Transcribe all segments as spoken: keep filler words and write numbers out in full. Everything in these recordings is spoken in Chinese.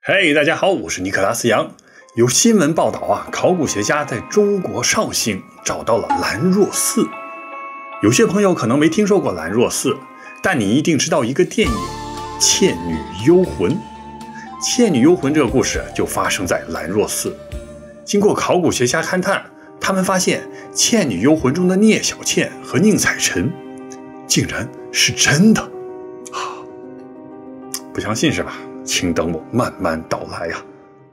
嘿、hey, 大家好，我是尼克拉斯杨。有新闻报道啊，考古学家在中国绍兴找到了兰若寺。有些朋友可能没听说过兰若寺，但你一定知道一个电影《倩女幽魂》。《倩女幽魂》这个故事就发生在兰若寺。经过考古学家勘探，他们发现《倩女幽魂》中的聂小倩和宁采臣竟然是真的。啊，不相信是吧？请等我慢慢道来呀、啊。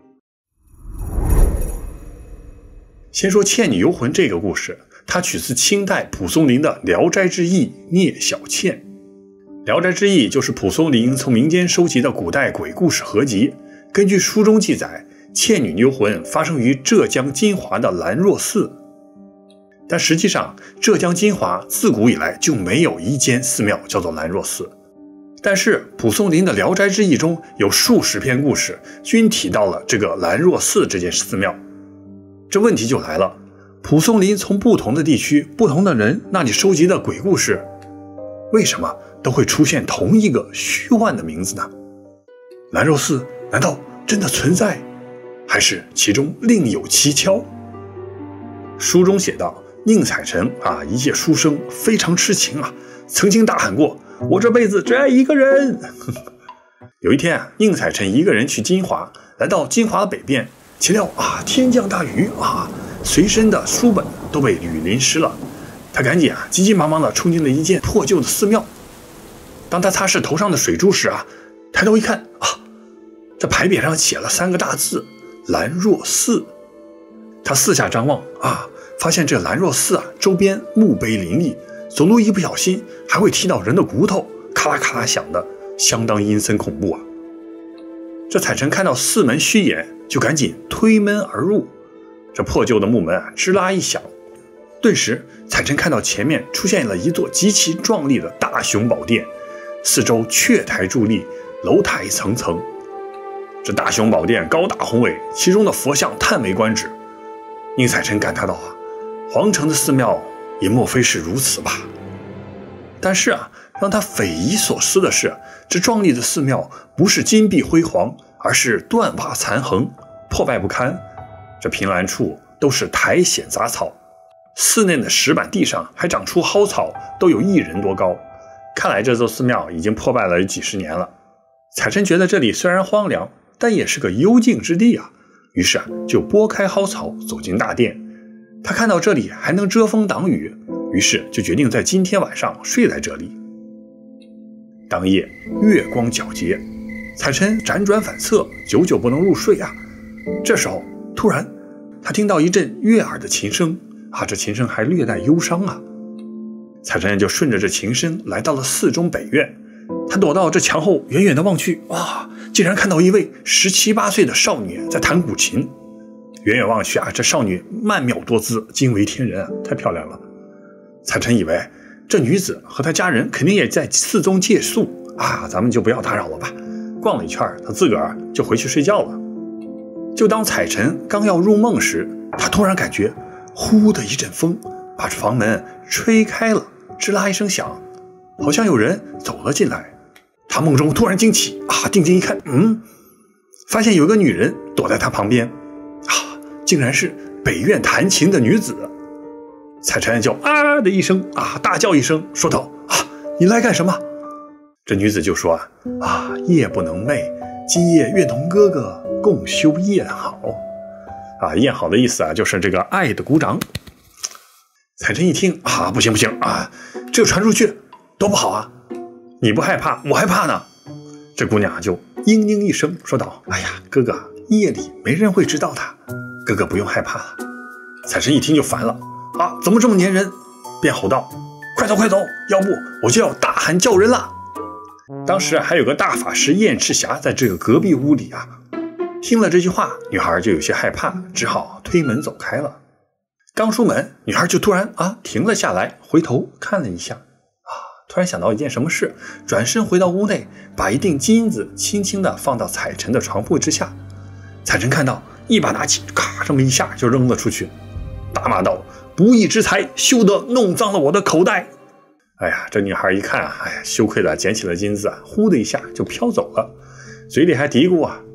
先说《倩女幽魂》这个故事，它取自清代蒲松龄的《聊斋志异·聂小倩》。《聊斋志异》就是蒲松龄从民间收集的古代鬼故事合集。根据书中记载，《倩女幽魂》发生于浙江金华的兰若寺。但实际上，浙江金华自古以来就没有一间寺庙叫做兰若寺。但是蒲松龄的《聊斋志异》中有数十篇故事均提到了这个兰若寺这间寺庙。这问题就来了，蒲松龄从不同的地区不同的人那里收集的鬼故事，为什么都会出现同一个虚幻的名字呢？兰若寺难道真的存在，还是其中另有蹊跷？书中写道，宁采臣啊，一介书生，非常痴情啊，曾经大喊过，我这辈子只爱一个人。有一天啊，宁采臣一个人去金华，来到金华的北边，岂料啊，天降大雨啊，随身的书本都被雨淋湿了。他赶紧啊，急急忙忙地冲进了一间破旧的寺庙。当他擦拭头上的水珠时啊，抬头一看啊，这牌匾上写了三个大字：兰若寺。他四下张望啊，发现这兰若寺啊，周边墓碑林立，走路一不小心还会踢到人的骨头，咔啦咔啦响的，相当阴森恐怖啊。这采臣看到寺门虚掩，就赶紧推门而入。这破旧的木门啊，吱啦一响，顿时采臣看到前面出现了一座极其壮丽的大雄宝殿，四周阙台伫立，楼台层层。这大雄宝殿高大宏伟，其中的佛像叹为观止。宁采臣感叹道啊，皇城的寺庙也莫非是如此吧？但是啊，让他匪夷所思的是，这壮丽的寺庙不是金碧辉煌，而是断瓦残横，破败不堪。这凭栏处都是苔藓杂草，寺内的石板地上还长出蒿草，都有一人多高。看来这座寺庙已经破败了几十年了。采臣觉得这里虽然荒凉，但也是个幽静之地啊。于是啊，就拨开蒿草走进大殿。他看到这里还能遮风挡雨，于是就决定在今天晚上睡在这里。当夜月光皎洁，采臣辗转反侧，久久不能入睡啊。这时候突然他听到一阵悦耳的琴声啊，这琴声还略带忧伤啊。采臣就顺着这琴声来到了寺中北院。他躲到这墙后，远远的望去，哇，竟然看到一位十七八岁的少女在弹古琴。远远望去啊，这少女曼妙多姿，惊为天人啊，太漂亮了。采臣以为这女子和她家人肯定也在寺中借宿啊，咱们就不要打扰了吧。逛了一圈，他自个儿就回去睡觉了。就当采臣刚要入梦时，他突然感觉呼的一阵风把这房门吹开了，吱啦一声响，好像有人走了进来。他梦中突然惊起啊，定睛一看，嗯，发现有个女人躲在他旁边啊，竟然是北院弹琴的女子。采臣就啊的一声啊，大叫一声，说道啊，你来干什么？这女子就说啊啊，夜不能寐，今夜愿同哥哥共修宴好。啊，宴好的意思啊，就是这个爱的鼓掌。采臣一听啊，不行不行啊，这个传出去多不好啊，你不害怕我害怕呢。这姑娘就嘤嘤一声说道，哎呀哥哥，夜里没人会知道的，哥哥不用害怕了。采臣一听就烦了啊，怎么这么粘人，便吼道，快走快走，要不我就要大喊叫人了。当时还有个大法师燕赤霞在这个隔壁屋里啊。听了这句话，女孩就有些害怕，只好推门走开了。刚出门，女孩就突然啊停了下来，回头看了一下啊，突然想到一件什么事，转身回到屋内，把一锭金子轻轻地放到采臣的床铺之下。采臣看到，一把拿起，咔这么一下就扔了出去，大骂道，不义之财，休得弄脏了我的口袋。哎呀，这女孩一看哎呀，羞愧的捡起了金子，呼的一下就飘走了，嘴里还嘀咕啊，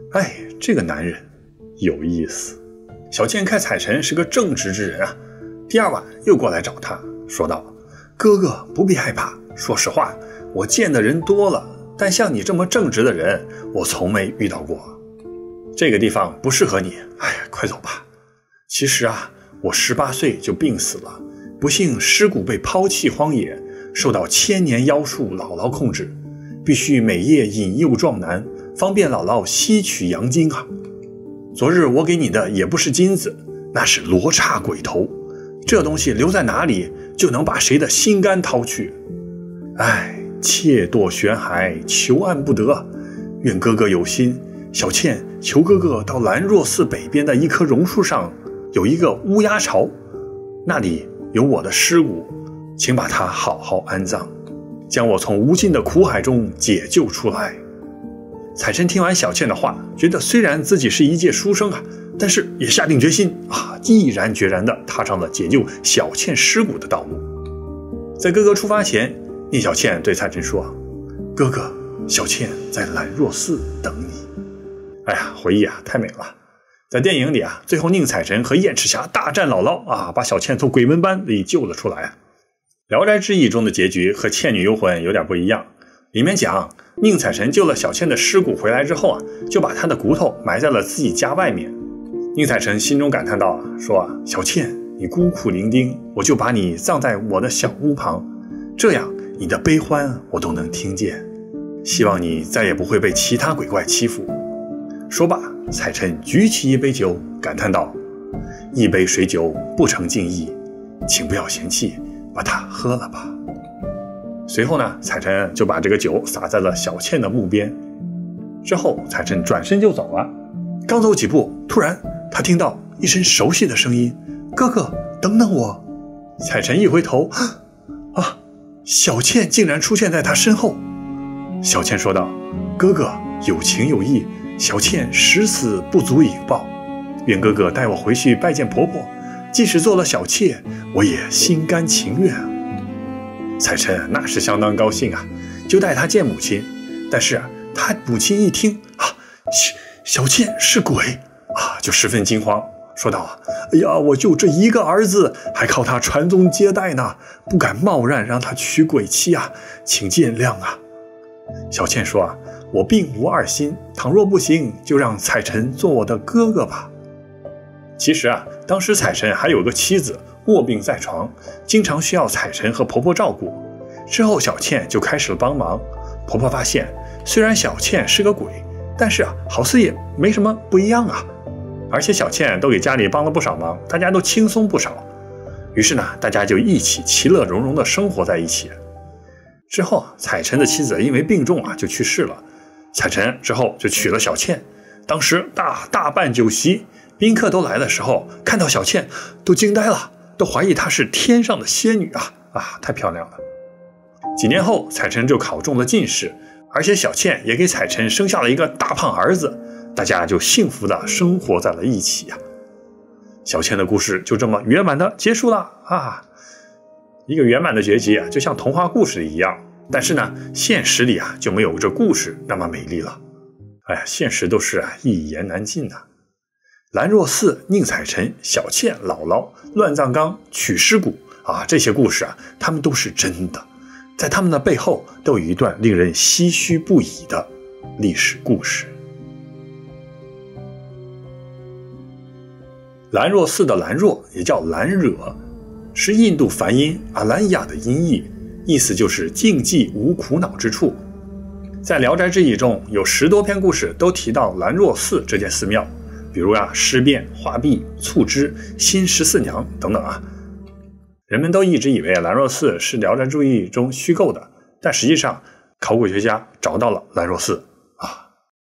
哎，这个男人有意思。小倩看彩晨是个正直之人啊，第二晚又过来找他，说道：哥哥不必害怕，说实话，我见的人多了，但像你这么正直的人，我从没遇到过。这个地方不适合你，哎呀，快走吧。其实啊，我十八岁就病死了，不幸尸骨被抛弃荒野，受到千年妖术姥姥控制，必须每夜引诱壮男，方便姥姥吸取阳精啊。昨日我给你的也不是金子，那是罗刹鬼头，这东西留在哪里，就能把谁的心肝掏去。哎，切堕悬海，求安不得，愿哥哥有心。小倩求哥哥到兰若寺北边的一棵榕树上有一个乌鸦巢，那里有我的尸骨，请把它好好安葬，将我从无尽的苦海中解救出来。彩晨听完小倩的话，觉得虽然自己是一介书生啊，但是也下定决心啊，毅然决然地踏上了解救小倩尸骨的道路。在哥哥出发前，聂小倩对彩晨说：哥哥，小倩在兰若寺等你。哎呀，回忆啊，太美了。在电影里啊，最后宁采臣和燕赤霞大战姥姥啊，把小倩从鬼门班里救了出来。聊斋志异中的结局和倩女幽魂有点不一样，里面讲宁采臣救了小倩的尸骨回来之后啊，就把她的骨头埋在了自己家外面。宁采臣心中感叹道啊，说啊，小倩你孤苦伶仃，我就把你葬在我的小屋旁，这样你的悲欢我都能听见，希望你再也不会被其他鬼怪欺负。说罢，采臣举起一杯酒，感叹道：一杯水酒不成敬意，请不要嫌弃，把它喝了吧。随后呢，采臣就把这个酒洒在了小倩的墓边。之后采臣转身就走了，刚走几步，突然他听到一声熟悉的声音：哥哥，等等我。采臣一回头，啊，小倩竟然出现在他身后。小倩说道：哥哥有情有义，小倩十死不足以报，愿哥哥带我回去拜见婆婆，即使做了小妾，我也心甘情愿。采臣那是相当高兴啊，就带她见母亲。但是啊，他母亲一听啊，小倩是鬼啊，就十分惊慌，说道啊，哎呀，我就这一个儿子，还靠他传宗接代呢，不敢贸然让他娶鬼妻啊，请见谅啊。小倩说啊，我并无二心，倘若不行，就让采臣做我的哥哥吧。其实啊，当时采臣还有个妻子，卧病在床，经常需要采臣和婆婆照顾。之后小倩就开始了帮忙。婆婆发现，虽然小倩是个鬼，但是啊，好似也没什么不一样啊。而且小倩都给家里帮了不少忙，大家都轻松不少。于是呢，大家就一起其乐融融地生活在一起。之后，采臣的妻子因为病重啊，就去世了。采臣之后就娶了小倩。当时大大办酒席，宾客都来的时候，看到小倩都惊呆了，都怀疑她是天上的仙女啊啊，太漂亮了。几年后，采臣就考中了进士，而且小倩也给采臣生下了一个大胖儿子，大家就幸福的生活在了一起啊。小倩的故事就这么圆满的结束了啊。一个圆满的结局啊，就像童话故事一样，但是呢，现实里啊就没有这故事那么美丽了。哎呀，现实都是啊一言难尽呐、啊。兰若寺、宁采臣、小倩、姥姥、乱葬岗、取尸骨啊，这些故事啊，他们都是真的，在他们的背后都有一段令人唏嘘不已的历史故事。兰若寺的兰若也叫兰惹，是印度梵音阿兰雅的音译，意思就是静寂无苦恼之处。在《聊斋志异》中有十多篇故事都提到兰若寺这间寺庙，比如啊尸变、画壁、促织、新十四娘等等啊。人们都一直以为兰若寺是《聊斋志异》中虚构的，但实际上考古学家找到了兰若寺啊。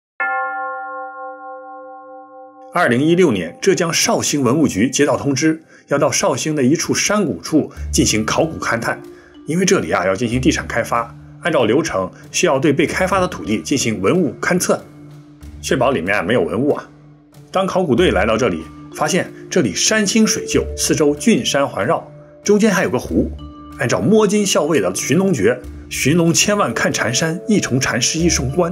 二零一六年，浙江绍兴文物局接到通知，要到绍兴的一处山谷处进行考古勘探，因为这里啊要进行地产开发，按照流程需要对被开发的土地进行文物勘测，确保里面没有文物啊。当考古队来到这里，发现这里山清水秀，四周峻山环绕，中间还有个湖。按照摸金校尉的寻龙诀，寻龙千万看缠山，一重缠是一重关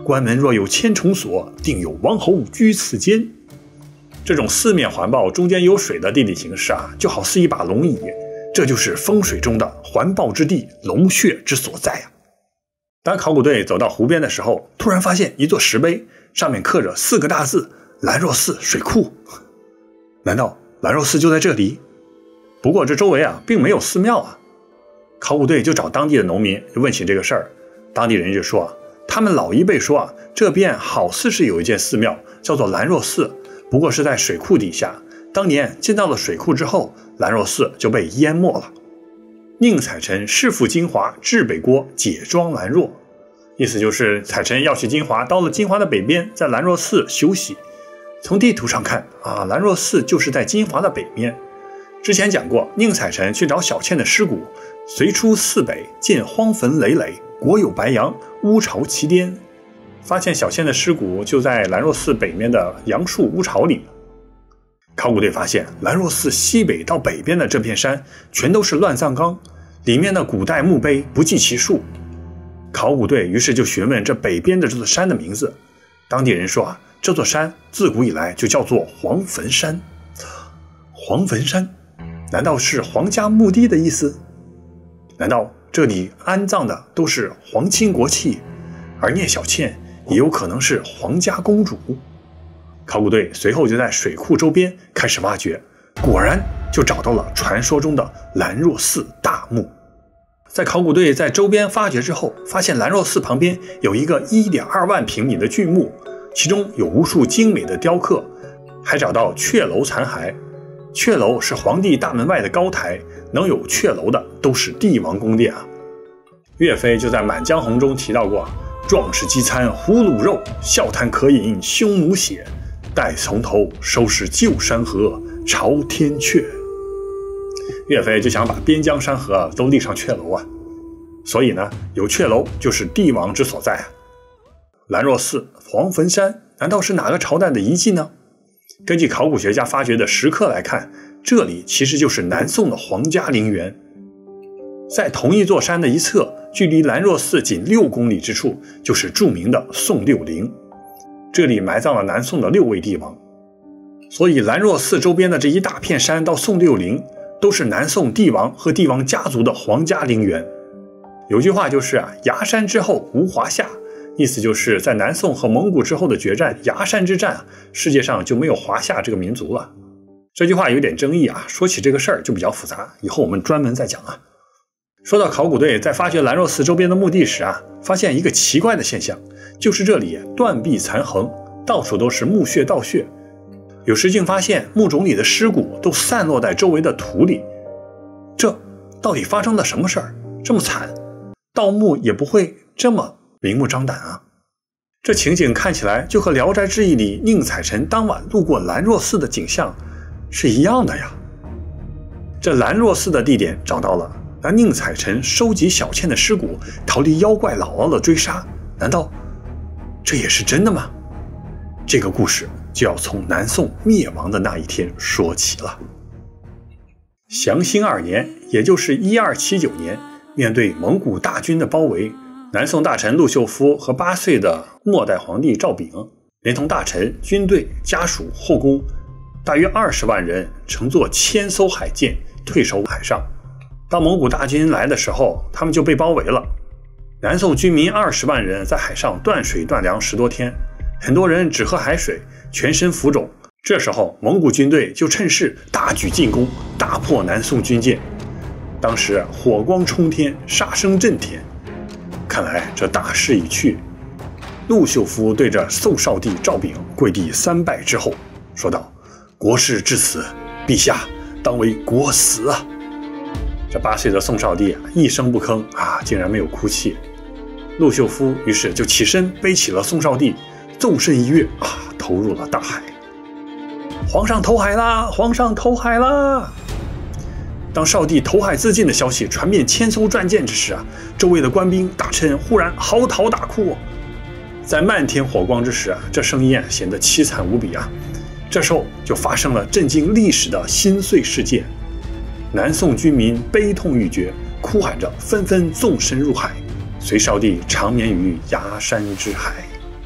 关门若有千重锁，定有王侯居此间。这种四面环抱、中间有水的地理形势啊，就好似一把龙椅，这就是风水中的环抱之地，龙穴之所在啊。当考古队走到湖边的时候，突然发现一座石碑，上面刻着四个大字：兰若寺水库。难道兰若寺就在这里？不过这周围啊，并没有寺庙啊。考古队就找当地的农民问起这个事儿，当地人就说啊，他们老一辈说啊，这边好似是有一间寺庙，叫做兰若寺，不过是在水库底下。当年建到了水库之后，兰若寺就被淹没了。宁采臣弑父金华，至北郭解庄兰若，意思就是采臣要去金华，到了金华的北边，在兰若寺休息。从地图上看啊，兰若寺就是在金华的北面。之前讲过，宁采臣去找小倩的尸骨，随出寺北，见荒坟累累，国有白杨，乌巢其巅。发现小倩的尸骨就在兰若寺北面的杨树乌巢里。考古队发现，兰若寺西北到北边的这片山全都是乱葬岗，里面的古代墓碑不计其数。考古队于是就询问这北边的这座山的名字，当地人说啊，这座山自古以来就叫做黄坟山。黄坟山，难道是皇家墓地的意思？难道这里安葬的都是皇亲国戚，而聂小倩也有可能是皇家公主？考古队随后就在水库周边开始挖掘，果然就找到了传说中的兰若寺大墓。在考古队在周边发掘之后，发现兰若寺旁边有一个 一点二万平米的巨墓，其中有无数精美的雕刻，还找到阙楼残骸。阙楼是皇帝大门外的高台，能有阙楼的都是帝王宫殿啊。岳飞就在《满江红》中提到过，壮士饥餐胡虏肉，笑谈渴饮匈奴血，待从头收拾旧山河，朝天阙。岳飞就想把边疆山河都立上阙楼啊，所以呢，有阙楼就是帝王之所在啊。兰若寺、黄坟山，难道是哪个朝代的遗迹呢？根据考古学家发掘的石刻来看，这里其实就是南宋的皇家陵园。在同一座山的一侧，距离兰若寺仅六公里之处，就是著名的宋六陵，这里埋葬了南宋的六位帝王。所以兰若寺周边的这一大片山到宋六陵，都是南宋帝王和帝王家族的皇家陵园。有句话就是啊，崖山之后无华夏，意思就是在南宋和蒙古之后的决战崖山之战，世界上就没有华夏这个民族了。这句话有点争议啊，说起这个事儿就比较复杂，以后我们专门再讲啊。说到考古队在发掘兰若寺周边的墓地时啊，发现一个奇怪的现象，就是这里断壁残横，到处都是墓穴盗穴，有时竟发现墓冢里的尸骨都散落在周围的土里。这到底发生了什么事儿？这么惨，盗墓也不会这么明目张胆啊！这情景看起来就和《聊斋志异》里宁采臣当晚路过兰若寺的景象是一样的呀。这兰若寺的地点找到了，而宁采臣收集小倩的尸骨，逃离妖怪姥姥的追杀，难道这也是真的吗？这个故事就要从南宋灭亡的那一天说起了。祥兴二年，也就是一二七九年，面对蒙古大军的包围，南宋大臣陆秀夫和八岁的末代皇帝赵昺，连同大臣、军队、家属、后宫，大约二十万人乘坐千艘海舰退守海上。当蒙古大军来的时候，他们就被包围了。南宋军民二十万人在海上断水断粮十多天，很多人只喝海水，全身浮肿。这时候蒙古军队就趁势大举进攻，大破南宋军舰。当时火光冲天，杀声震天，看来这大势已去。陆秀夫对着宋少帝赵昺跪地三拜之后说道：“国事至此，陛下当为国死啊！”这八岁的宋少帝啊，一声不吭啊，竟然没有哭泣。陆秀夫于是就起身背起了宋少帝，纵身一跃啊，投入了大海。皇上投海啦！皇上投海啦！当少帝投海自尽的消息传遍千艘战舰之时啊，周围的官兵大臣忽然嚎啕大哭。在漫天火光之时啊，这声音显得凄惨无比啊。这时候就发生了震惊历史的心碎事件。南宋军民悲痛欲绝，哭喊着纷纷纵身入海，随少帝长眠于崖山之海。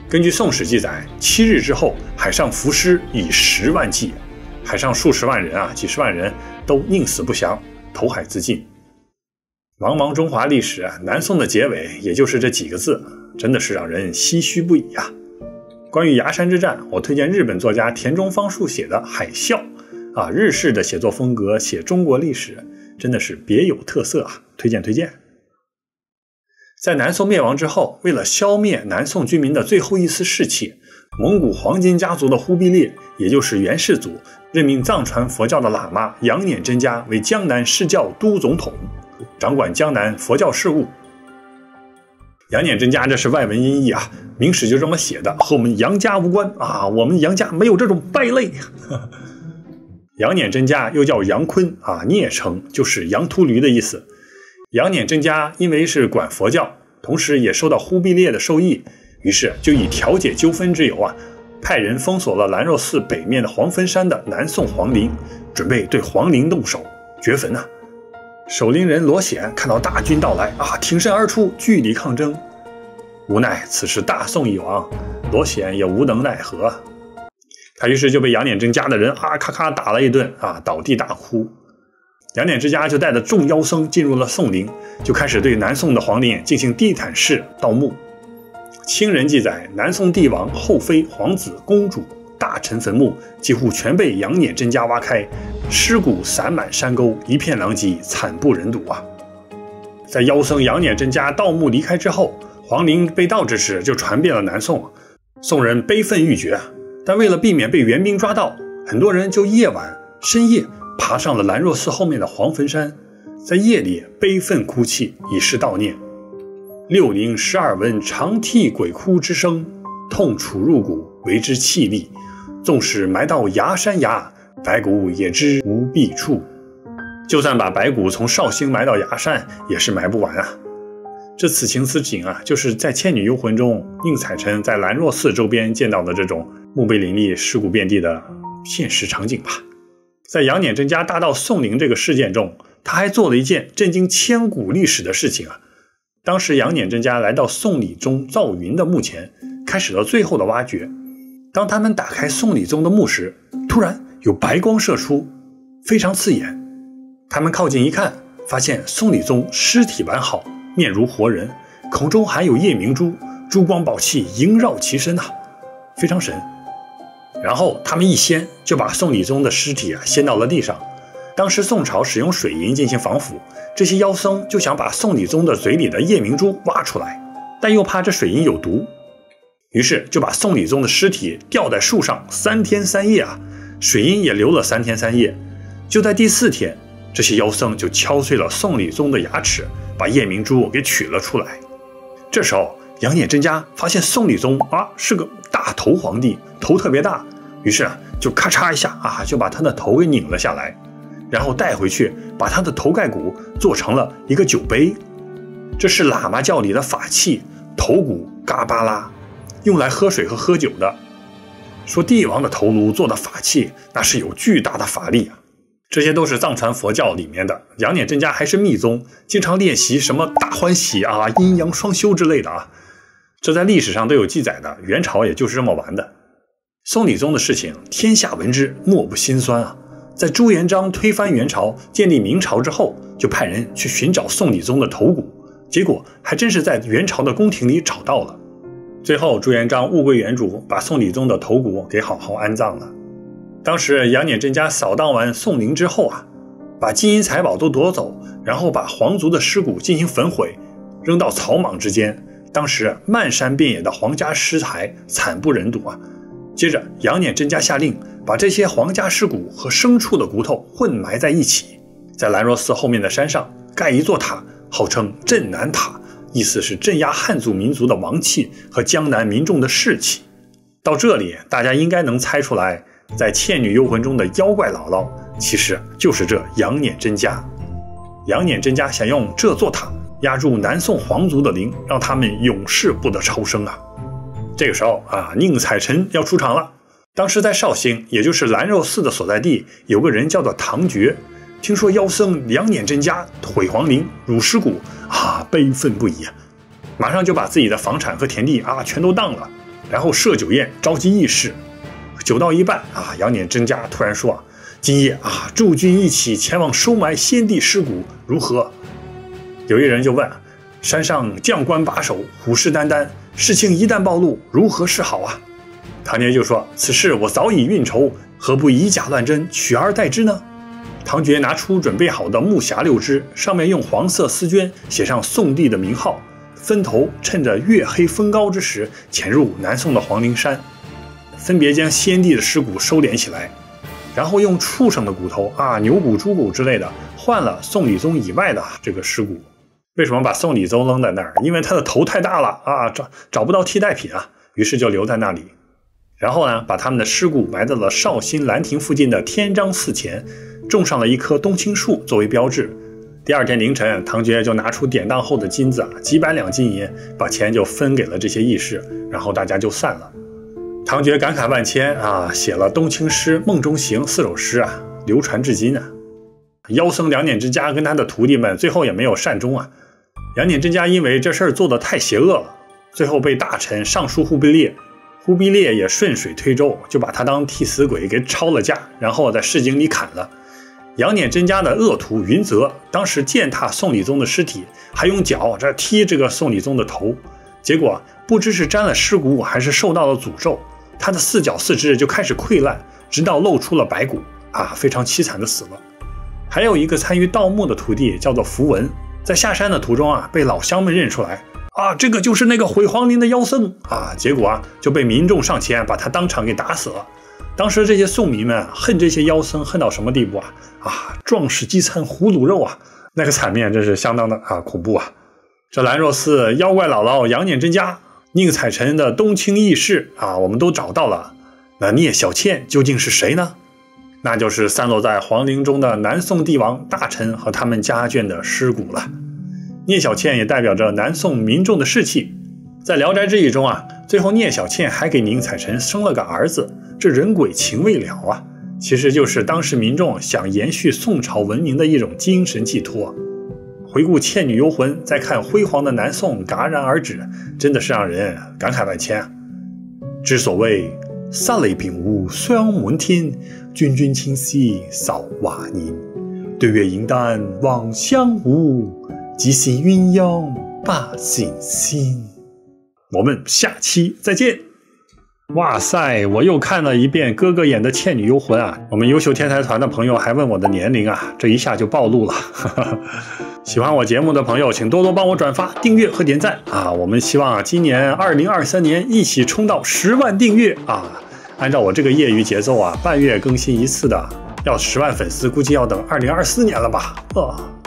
根据《宋史》记载，七日之后，海上浮尸以十万计，海上数十万人啊，几十万人都宁死不降，投海自尽。茫茫中华历史啊，南宋的结尾也就是这几个字，真的是让人唏嘘不已啊。关于崖山之战，我推荐日本作家田中芳树写的《海啸》啊，日式的写作风格写中国历史，真的是别有特色啊，推荐推荐。在南宋灭亡之后，为了消灭南宋军民的最后一丝士气，蒙古黄金家族的忽必烈，也就是元世祖，任命藏传佛教的喇嘛杨捻真家为江南释教都总统，掌管江南佛教事务。杨捻真家这是外文音译啊，明史就这么写的，和我们杨家无关啊，我们杨家没有这种败类。杨捻真家又叫杨坤啊，聂称就是羊秃驴的意思。杨捻真家因为是管佛教，同时也受到忽必烈的授意，于是就以调解纠纷之由啊，派人封锁了兰若寺北面的黄坟山的南宋皇陵，准备对皇陵动手掘坟啊。守陵人罗显看到大军到来啊，挺身而出据理抗争，无奈此时大宋已亡，罗显也无能奈何，他于是就被杨捻真家的人啊咔咔打了一顿啊，倒地大哭。杨捻之家就带着众妖僧进入了宋陵，就开始对南宋的皇陵进行地毯式盗墓。清人记载，南宋帝王、后妃、皇子、公主、大臣坟墓几乎全被杨捻真家挖开，尸骨散满山沟，一片狼藉，惨不忍睹啊！在妖僧杨捻真家盗墓离开之后，皇陵被盗之事就传遍了南宋，宋人悲愤欲绝。但为了避免被援兵抓到，很多人就夜晚深夜爬上了兰若寺后面的黄坟山，在夜里悲愤哭泣，以示悼念。六陵十二闻长涕鬼哭之声，痛楚入骨，为之气力。纵使埋到崖山崖，白骨也知无弊处。就算把白骨从绍兴埋到崖山，也是埋不完啊。这此情此景啊，就是在《倩女幽魂》中宁采臣在兰若寺周边见到的这种墓碑林立、尸骨遍地的现实场景吧。在杨捻真家大盗宋陵这个事件中，他还做了一件震惊千古历史的事情啊！当时杨捻真家来到宋理宗赵云的墓前，开始了最后的挖掘。当他们打开宋理宗的墓时，突然有白光射出，非常刺眼。他们靠近一看，发现宋理宗尸体完好，面如活人，口中含有夜明珠，珠光宝气萦绕其身啊，非常神。然后他们一掀，就把宋理宗的尸体啊掀到了地上。当时宋朝使用水银进行防腐，这些妖僧就想把宋理宗的嘴里的夜明珠挖出来，但又怕这水银有毒，于是就把宋理宗的尸体吊在树上三天三夜啊，水银也流了三天三夜。就在第四天，这些妖僧就敲碎了宋理宗的牙齿，把夜明珠给取了出来。这时候杨捻真家发现宋理宗啊是个大头皇帝，头特别大，于是啊就咔嚓一下啊就把他的头给拧了下来，然后带回去把他的头盖骨做成了一个酒杯。这是喇嘛教里的法器头骨嘎巴拉，用来喝水和喝酒的。说帝王的头颅做的法器那是有巨大的法力啊。这些都是藏传佛教里面的，杨捻真家还是密宗，经常练习什么大欢喜啊、阴阳双修之类的啊，这在历史上都有记载的，元朝也就是这么玩的。宋理宗的事情天下闻之，莫不心酸啊。在朱元璋推翻元朝建立明朝之后，就派人去寻找宋理宗的头骨，结果还真是在元朝的宫廷里找到了。最后朱元璋物归原主，把宋理宗的头骨给好好安葬了。当时杨捻真家扫荡完宋陵之后啊，把金银财宝都夺走，然后把皇族的尸骨进行焚毁，扔到草莽之间。当时漫山遍野的皇家尸骸惨不忍睹啊。接着杨捻真家下令把这些皇家尸骨和牲畜的骨头混埋在一起，在兰若寺后面的山上盖一座塔，号称镇南塔，意思是镇压汉族民族的王气和江南民众的士气。到这里大家应该能猜出来，在《倩女幽魂》中的妖怪姥姥其实就是这杨捻真家。杨捻真家想用这座塔压住南宋皇族的灵，让他们永世不得超生啊。这个时候啊，宁采臣要出场了。当时在绍兴，也就是兰若寺的所在地，有个人叫做唐觉，听说妖僧杨捻真家毁皇陵、辱尸骨啊，悲愤不已啊，马上就把自己的房产和田地啊全都当了。 然后设酒宴召集义士。酒到一半啊，杨撵真家突然说啊，今夜啊，诸君一起前往收埋先帝尸骨，如何？有一人就问，山上将官把守，虎视眈眈，事情一旦暴露，如何是好啊？唐杰就说，此事我早已运筹，何不以假乱真，取而代之呢？唐觉拿出准备好的木匣六只，上面用黄色丝绢写上宋帝的名号，分头趁着月黑风高之时，潜入南宋的黄陵山，分别将先帝的尸骨收敛起来，然后用畜生的骨头啊，牛骨、猪骨之类的，换了宋理宗以外的这个尸骨。为什么把宋理宗扔在那儿？因为他的头太大了啊，找找不到替代品啊，于是就留在那里。然后呢，把他们的尸骨埋在了绍兴兰亭附近的天章寺前，种上了一棵冬青树作为标志。第二天凌晨，唐觉就拿出典当后的金子啊，几百两金银，把钱就分给了这些义士，然后大家就散了。唐觉感慨万千啊，写了《冬青诗》《梦中行》四首诗啊，流传至今啊。妖僧杨撵之家跟他的徒弟们最后也没有善终啊。杨撵之家因为这事儿做得太邪恶了，最后被大臣上书忽必烈，忽必烈也顺水推舟，就把他当替死鬼给抄了家，然后在市井里砍了。杨撵真家的恶徒云泽当时践踏宋理宗的尸体，还用脚这踢这个宋理宗的头，结果不知是沾了尸骨还是受到了诅咒，他的四脚四肢就开始溃烂，直到露出了白骨啊，非常凄惨的死了。还有一个参与盗墓的徒弟叫做符文，在下山的途中啊，被老乡们认出来啊，这个就是那个毁皇陵的妖僧啊，结果啊就被民众上前把他当场给打死了。当时这些宋民们恨这些妖僧恨到什么地步啊？啊，壮士饥餐胡虏肉啊，那个场面真是相当的啊恐怖啊！这兰若寺妖怪姥姥杨撵真家、宁采臣的冬青义士啊，我们都找到了。那聂小倩究竟是谁呢？那就是散落在皇陵中的南宋帝王大臣和他们家眷的尸骨了。聂小倩也代表着南宋民众的士气。在《聊斋志异》中啊，最后聂小倩还给宁采臣生了个儿子，这人鬼情未了啊，其实就是当时民众想延续宋朝文明的一种精神寄托。回顾《倩女幽魂》，再看辉煌的南宋戛然而止，真的是让人感慨万千啊。之所谓三雷并无双门天，君君清溪扫瓦宁，对月银丹望相吴，即系鸳鸯把心心。我们下期再见。哇塞，我又看了一遍哥哥演的《倩女幽魂》啊！我们优秀天才团的朋友还问我的年龄啊，这一下就暴露了。喜欢我节目的朋友，请多多帮我转发、订阅和点赞啊！我们希望啊，今年二零二三年一起冲到十万订阅啊！按照我这个业余节奏啊，半月更新一次的，要十万粉丝，估计要等二零二四年了吧？啊！